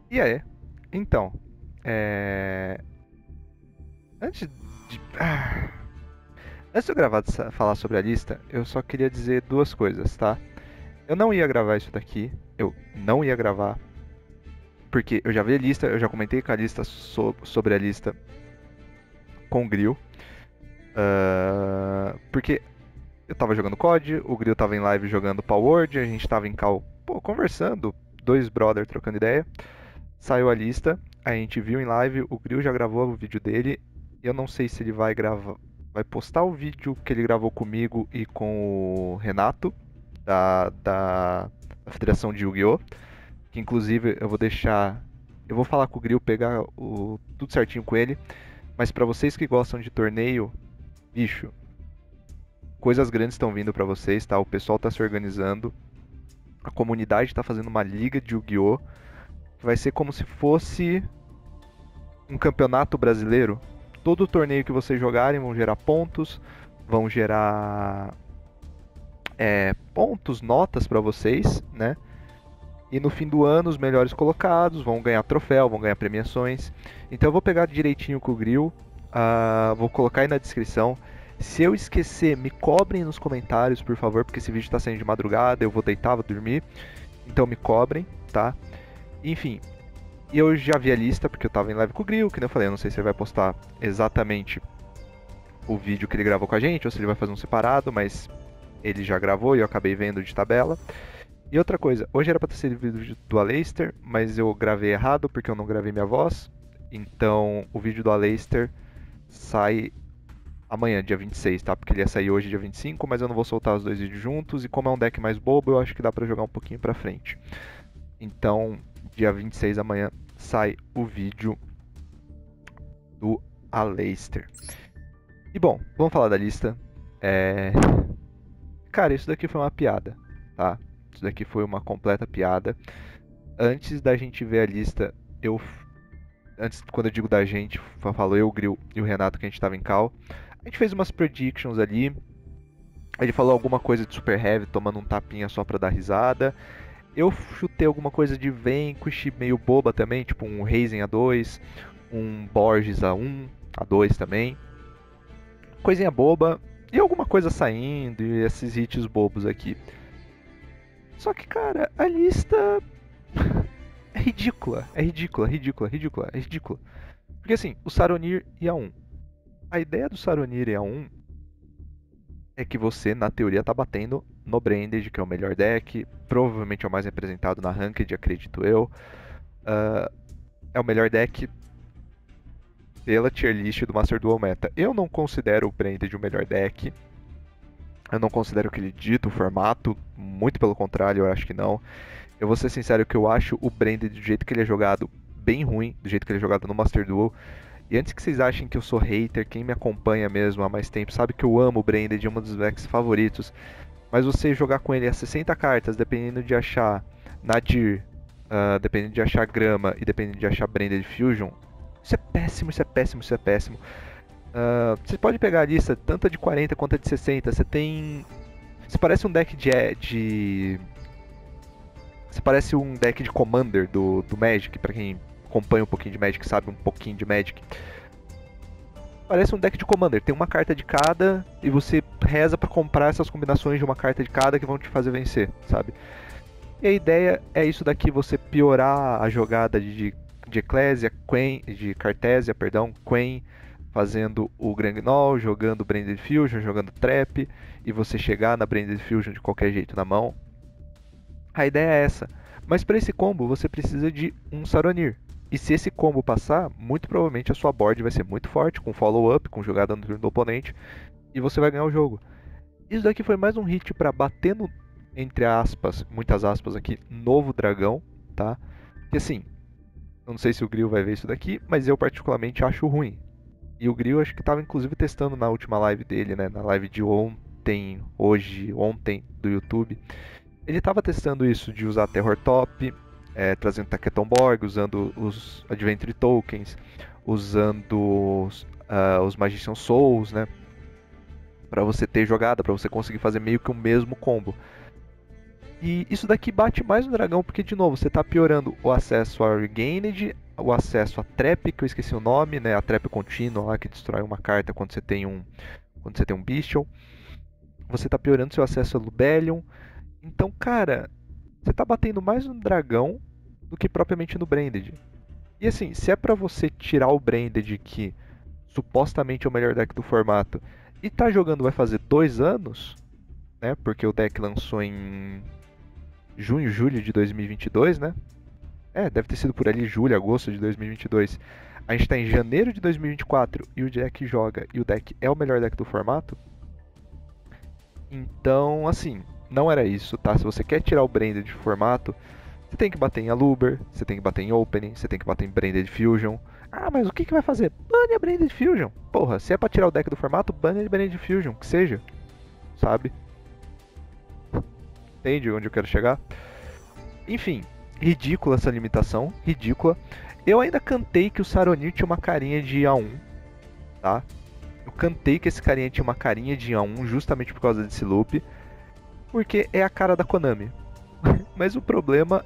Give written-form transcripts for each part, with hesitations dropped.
E aí? Então, é... antes de... antes de eu falar sobre a lista, eu só queria dizer duas coisas, tá? Eu não ia gravar isso daqui, eu não ia gravar, porque eu já vi a lista, eu já comentei com a lista sobre a lista com o Grill, porque eu tava jogando COD, o Grill tava em live jogando Palworld, a gente tava em call, pô, conversando, dois brother trocando ideia. Saiu a lista, a gente viu em live, o Grill já gravou o vídeo dele. Eu não sei se ele vai gravar, vai postar o vídeo que ele gravou comigo e com o Renato da Federação de Yu-Gi-Oh! Que inclusive eu vou deixar, eu vou falar com o Grill, pegar tudo certinho com ele. Mas pra vocês que gostam de torneio, bicho, coisas grandes estão vindo pra vocês, tá? O pessoal tá se organizando, a comunidade tá fazendo uma liga de Yu-Gi-Oh! Que vai ser como se fosse um campeonato brasileiro. Todo torneio que vocês jogarem vão gerar pontos, vão gerar pontos, notas para vocês, né? E no fim do ano, os melhores colocados vão ganhar troféu, vão ganhar premiações. Então eu vou pegar direitinho com o Grill, vou colocar aí na descrição. Se eu esquecer, me cobrem nos comentários, por favor, porque esse vídeo está saindo de madrugada, eu vou deitar, vou dormir. Então me cobrem, tá? Enfim, e eu já vi a lista, porque eu tava em live com o Grill, que nem eu falei, eu não sei se ele vai postar exatamente o vídeo que ele gravou com a gente, ou se ele vai fazer um separado, mas ele já gravou e eu acabei vendo de tabela. E outra coisa, hoje era pra ter sido o vídeo do Aleister, mas eu gravei errado porque eu não gravei minha voz. Então o vídeo do Aleister sai amanhã, dia 26, tá? Porque ele ia sair hoje, dia 25, mas eu não vou soltar os dois vídeos juntos. E como é um deck mais bobo, eu acho que dá pra jogar um pouquinho pra frente. Então, dia 26 amanhã sai o vídeo do Aleister. E bom, vamos falar da lista. É... Cara, isso daqui foi uma piada, tá? Isso daqui foi uma completa piada. Antes da gente ver a lista, eu. Antes, quando eu digo da gente, falou eu, o Grill e o Renato que a gente tava em call. A gente fez umas predictions ali. Ele falou alguma coisa de Super Heavy, tomando um tapinha só pra dar risada. Eu chutei alguma coisa de Vanquish, meio boba também, tipo um Razen A2, um Borges A1, A2 também. Coisinha boba e alguma coisa saindo e esses hits bobos aqui. Só que, cara, a lista é ridícula, é ridícula, ridícula, ridícula, é ridícula. Porque assim, o Saronir e A1. A ideia do Saronir e A1 é que você, na teoria, tá batendo no Branded, que é o melhor deck, provavelmente é o mais representado na Ranked, acredito eu. É o melhor deck pela tier list do Master Duel Meta. Eu não considero o Branded o melhor deck. Eu não considero que ele dita o formato, muito pelo contrário, eu acho que não. Eu vou ser sincero que eu acho o Branded do jeito que ele é jogado bem ruim, do jeito que ele é jogado no Master Duel. E antes que vocês achem que eu sou hater, quem me acompanha mesmo há mais tempo sabe que eu amo o Branded, é um dos decks favoritos. Mas você jogar com ele a 60 cartas, dependendo de achar Nadir, dependendo de achar Grama e dependendo de achar Branded Fusion, isso é péssimo, isso é péssimo, isso é péssimo. Você pode pegar a lista tanto a de 40 quanto a de 60. Você tem. Você parece um deck de. Você parece um deck de Commander do Magic, pra quem acompanha um pouquinho de Magic, sabe um pouquinho de Magic. Parece um deck de Commander, tem uma carta de cada e você reza pra comprar essas combinações de uma carta de cada que vão te fazer vencer, sabe? E a ideia é isso daqui, você piorar a jogada de Ecclesia, Quen, de Cartesia, perdão, Quen, fazendo o Grangnol, jogando Branded Fusion, jogando Trap, e você chegar na Branded Fusion de qualquer jeito na mão. A ideia é essa. Mas para esse combo você precisa de um Saronir. E se esse combo passar, muito provavelmente a sua board vai ser muito forte, com follow-up, com jogada no turno do oponente, e você vai ganhar o jogo. Isso daqui foi mais um hit para bater no, entre aspas, muitas aspas aqui, novo dragão, tá? Que assim, eu não sei se o Grill vai ver isso daqui, mas eu particularmente acho ruim. E o Grill acho que estava inclusive testando na última live dele, né? Na live de ontem, hoje, ontem, do YouTube. Ele estava testando isso de usar Terror Top, trazendo Taketomborg, usando os Adventure Tokens, usando os Magician Souls, né? Pra você ter jogada, pra você conseguir fazer meio que o mesmo combo. E isso daqui bate mais no dragão, porque, de novo, você está piorando o acesso a Regained, o acesso a Trap, que eu esqueci o nome, né? A Trap contínua lá, que destrói uma carta quando você tem um Bestial. Você está piorando seu acesso a Lubellion. Então, cara, você está batendo mais no dragão do que propriamente no Branded. E assim, se é pra você tirar o Branded, que supostamente é o melhor deck do formato, e tá jogando vai fazer 2 anos, né? Porque o deck lançou em junho, julho de 2022, né? Deve ter sido por ali, julho, agosto de 2022. A gente tá em janeiro de 2024 e o deck joga e o deck é o melhor deck do formato. Então, assim, não era isso, tá? Se você quer tirar o Branded de formato, você tem que bater em Aluber, você tem que bater em Opening, você tem que bater em Branded Fusion. Ah, mas o que vai fazer? Bane a Branded Fusion. Porra, se é pra tirar o deck do formato, bane a Branded Fusion, que seja. Sabe? Entende onde eu quero chegar? Enfim, ridícula essa limitação, ridícula. Eu ainda cantei que o Saronir tinha uma carinha de A1, tá? Eu cantei que esse carinha tinha uma carinha de A1 justamente por causa desse loop, porque é a cara da Konami. Mas o problema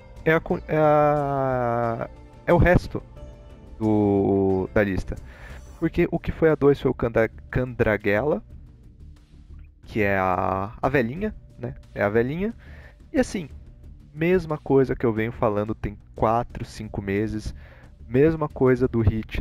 é o resto da lista. Porque o que foi a 2 foi o Candragela, que é a velhinha, né? É a velhinha. E assim, mesma coisa que eu venho falando tem 4, 5 meses. Mesma coisa do hit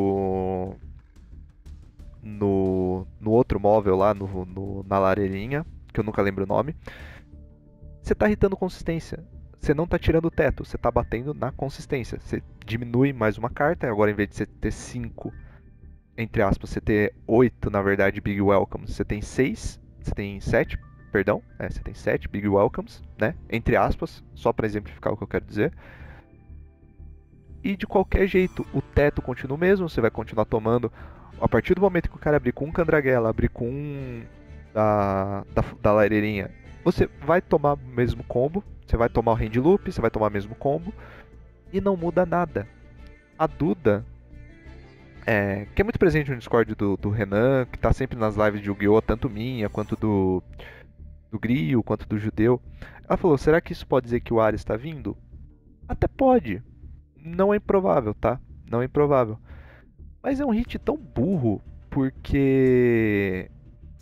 no outro móvel lá, na lareirinha, que eu nunca lembro o nome. Você tá hitando consistência. Você não tá tirando o teto, você tá batendo na consistência. Você diminui mais uma carta, agora em vez de você ter 5, entre aspas, você ter 8, na verdade, Big Welcomes, você tem 6, você tem 7, perdão, você tem 7 Big Welcomes, né? Entre aspas, só para exemplificar o que eu quero dizer. E de qualquer jeito, o teto continua o mesmo, você vai continuar tomando. A partir do momento que o cara abrir com um Candragela, abrir com um da lareirinha, você vai tomar o mesmo combo, você vai tomar o Hand Loop, você vai tomar o mesmo combo, e não muda nada. A Duda, que é muito presente no Discord do Renan, que tá sempre nas lives de Yu-Gi-Oh!, tanto minha, quanto do Grio, quanto do Judeu, ela falou, será que isso pode dizer que o Ares está vindo? Até pode. Não é improvável, tá? Não é improvável. Mas é um hit tão burro, porque...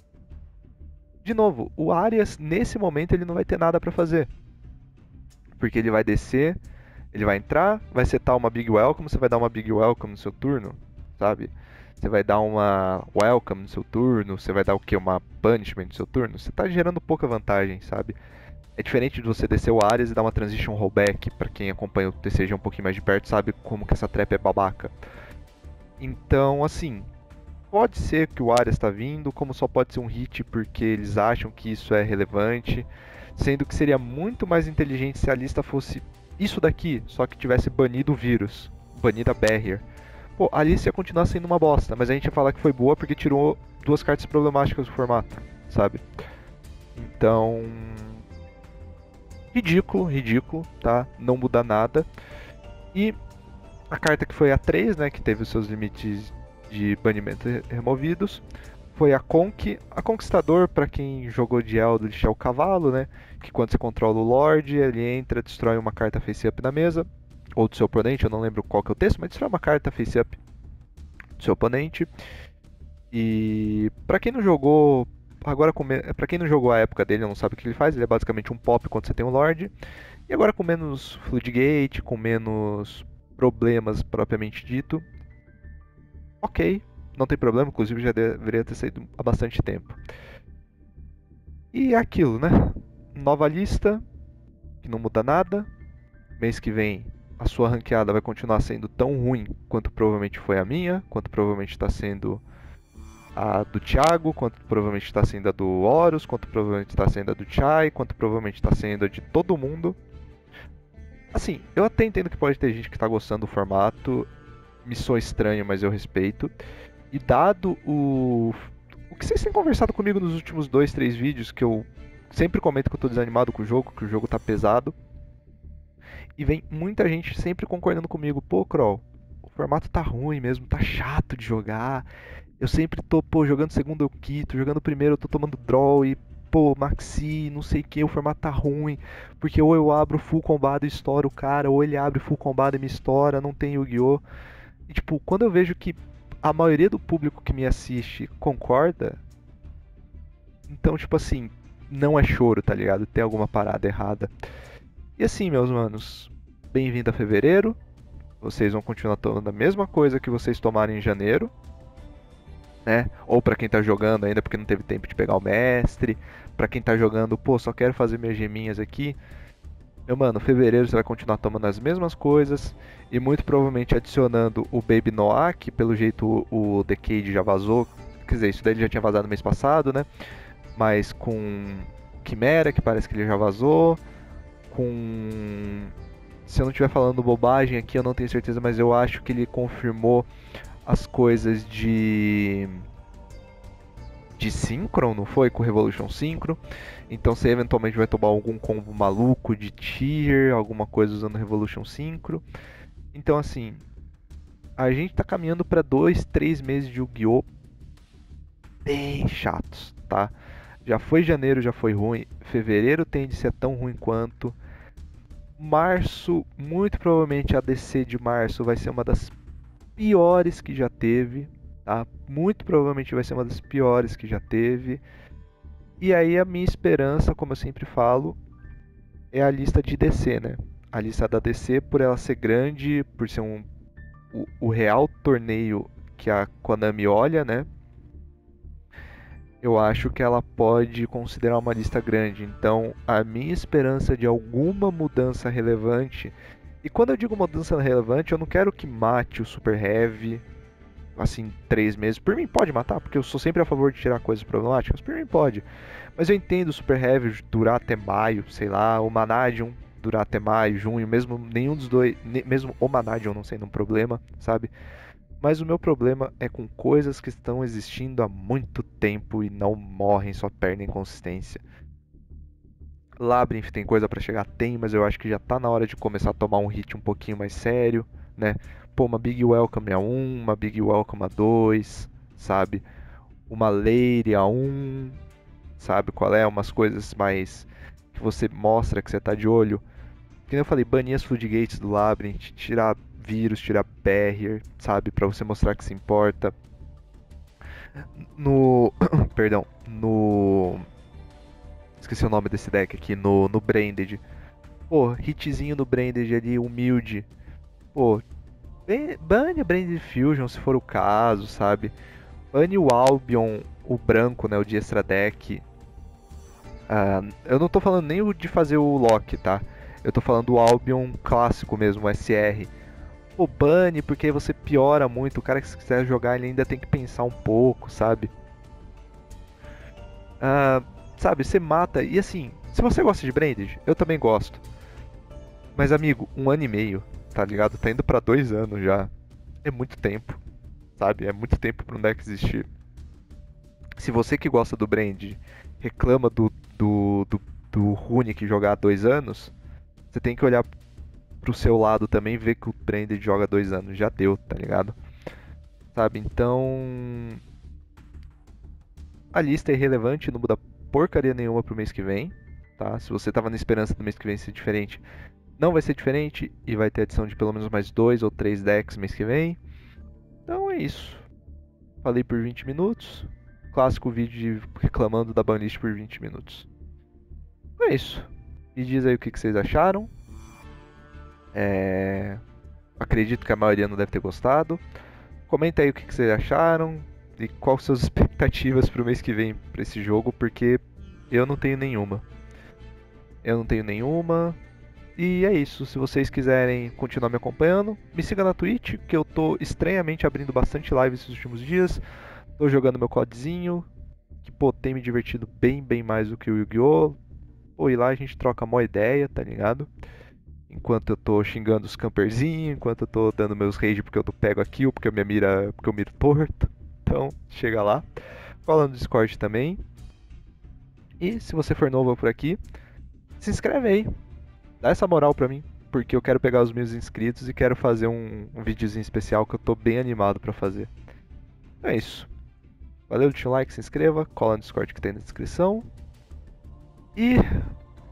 De novo, o Arias, nesse momento, ele não vai ter nada pra fazer. Porque ele vai descer, ele vai entrar, vai setar uma Big Welcome, você vai dar uma Big Welcome no seu turno, sabe? Você vai dar uma Welcome no seu turno, você vai dar o que? Uma Punishment no seu turno? Você tá gerando pouca vantagem, sabe? É diferente de você descer o Arias e dar uma Transition Rollback, pra quem acompanha o TCG um pouquinho mais de perto sabe como que essa trap é babaca. Então, assim, pode ser que o Arias está vindo, como só pode ser um hit porque eles acham que isso é relevante, sendo que seria muito mais inteligente se a lista fosse isso daqui, só que tivesse banido o vírus, banido a Barrier. Pô, a lista ia continuar sendo uma bosta, mas a gente ia falar que foi boa porque tirou 2 cartas problemáticas do formato, sabe? Então, ridículo, ridículo, tá? Não muda nada. E a carta que foi a 3, né, que teve os seus limites de banimento removidos, foi a Conk. A Conquistador, para quem jogou de Eldritch, é o cavalo, né? Que quando você controla o Lorde, ele entra, destrói uma carta face-up na mesa, ou do seu oponente, eu não lembro qual que é o texto, mas destrói uma carta face-up do seu oponente. E para quem não jogou, agora para quem não jogou a época dele, não sabe o que ele faz, ele é basicamente um pop quando você tem um Lorde. E agora com menos Floodgate, com menos problemas propriamente dito, ok, não tem problema, inclusive já deveria ter saído há bastante tempo. E é aquilo, né? Nova lista, que não muda nada. Mês que vem a sua ranqueada vai continuar sendo tão ruim quanto provavelmente foi a minha, quanto provavelmente está sendo a do Thiago, quanto provavelmente está sendo a do Horus, quanto provavelmente está sendo a do Chai, quanto provavelmente está sendo a de todo mundo. Assim, eu até entendo que pode ter gente que está gostando do formato, me soa estranho, mas eu respeito. E dado o que vocês têm conversado comigo nos últimos 2, 3 vídeos, que eu sempre comento que eu tô desanimado com o jogo, que o jogo tá pesado. E vem muita gente sempre concordando comigo, pô, Kroll, o formato tá ruim mesmo, tá chato de jogar. Eu sempre tô, pô, jogando segundo eu quito, jogando primeiro eu tô tomando draw e pô, Maxi, não sei o que, o formato tá ruim, porque ou eu abro full combat e estouro o cara, ou ele abre full combat e me estoura, não tem Yu-Gi-Oh! E tipo, quando eu vejo que a maioria do público que me assiste concorda, então, tipo assim, não é choro, tá ligado? Tem alguma parada errada. E assim, meus manos, bem-vindo a fevereiro. Vocês vão continuar tomando a mesma coisa que vocês tomaram em janeiro, né? Ou pra quem tá jogando ainda porque não teve tempo de pegar o mestre. Pra quem tá jogando, pô, só quero fazer minhas geminhas aqui. Meu mano, fevereiro você vai continuar tomando as mesmas coisas e muito provavelmente adicionando o Baby Noah, que pelo jeito o Decade já vazou. Quer dizer, isso daí ele já tinha vazado no mês passado, né? Mas com Quimera, que parece que ele já vazou. Com. Se eu não estiver falando bobagem aqui, eu não tenho certeza, mas eu acho que ele confirmou as coisas de Synchron, não foi? Com Revolution Synchro. Então você eventualmente vai tomar algum combo maluco de tier, alguma coisa usando Revolution Synchro. Então assim, a gente tá caminhando para 2, 3 meses de Yu-Gi-Oh! Bem chatos, tá? Já foi janeiro, já foi ruim. Fevereiro tende a ser tão ruim quanto. Março, muito provavelmente a DC de março vai ser uma das piores que já teve, tá? Muito provavelmente vai ser uma das piores que já teve. E aí a minha esperança, como eu sempre falo, é a lista de DC, né? A lista da DC, por ela ser grande, por ser o real torneio que a Konami olha, né? Eu acho que ela pode considerar uma lista grande. Então, a minha esperança de alguma mudança relevante. E quando eu digo mudança relevante, eu não quero que mate o Super Heavy, assim, 3 meses. Por mim pode matar, porque eu sou sempre a favor de tirar coisas problemáticas. Por mim pode. Mas eu entendo o Super Heavy durar até maio, sei lá, o Manadium durar até maio, junho, mesmo nenhum dos dois, mesmo o Manadium não sendo um problema, sabe? Mas o meu problema é com coisas que estão existindo há muito tempo e não morrem, só perdem consistência. Labyrinth tem coisa pra chegar? Tem, mas eu acho que já tá na hora de começar a tomar um hit um pouquinho mais sério, né? Pô, uma Big Welcome a 1, uma Big Welcome a 2, sabe? Uma Lady a 1, sabe qual é? Umas coisas mais que você mostra que você tá de olho. Que nem eu falei, banir as floodgates do Labyrinth, tirar vírus, tirar barrier, sabe? Pra você mostrar que se importa. No. Perdão. No. Esqueci o nome desse deck aqui. No Branded. Pô, hitzinho no Branded ali, humilde. Pô, bane a Branded Fusion se for o caso, sabe? Bane o Albion, o branco, né? O de extra deck. Eu não tô falando nem o de fazer o lock, tá? Eu tô falando do Albion clássico mesmo, o SR. Pô, bane, porque você piora muito. O cara que quiser jogar, ele ainda tem que pensar um pouco, sabe? Ah, sabe, você mata. E assim, se você gosta de Branded, eu também gosto. Mas, amigo, 1 ano e meio, tá ligado? Tá indo pra 2 anos já. É muito tempo, sabe? É muito tempo pra um deck existir. Se você que gosta do Branded reclama do Runic jogar há 2 anos, você tem que olhar pro seu lado também e ver que o Branded joga há 2 anos. Já deu, tá ligado? Sabe? Então. A lista é irrelevante, não muda porcaria nenhuma pro mês que vem, tá? Se você tava na esperança do mês que vem ser diferente, não vai ser diferente e vai ter adição de pelo menos mais 2 ou 3 decks mês que vem. Então é isso. Falei por 20 minutos. Clássico vídeo reclamando da banlist por 20 minutos. É isso. Me diz aí o que vocês acharam. Acredito que a maioria não deve ter gostado. Comenta aí o que vocês acharam e quais suas expectativas pro mês que vem pra esse jogo, porque eu não tenho nenhuma. Eu não tenho nenhuma. E é isso. Se vocês quiserem continuar me acompanhando, me siga na Twitch, que eu tô estranhamente abrindo bastante live esses últimos dias. Tô jogando meu CODzinho, que pô, tem me divertido bem mais do que o Yu-Gi-Oh! Pô, e lá a gente troca uma ideia, tá ligado? Enquanto eu tô xingando os camperzinhos, enquanto eu tô dando meus rage porque eu tô pego a kill, porque porque eu miro torto. Então, chega lá. Cola no Discord também. E se você for novo por aqui, se inscreve aí. Dá essa moral pra mim, porque eu quero pegar os meus inscritos e quero fazer um videozinho especial que eu tô bem animado pra fazer. Então é isso. Valeu, deixa um like, se inscreva, cola no Discord que tem na descrição. E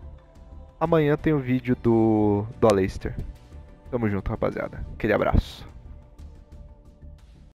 amanhã tem o vídeo do Aleister. Tamo junto, rapaziada. Aquele abraço.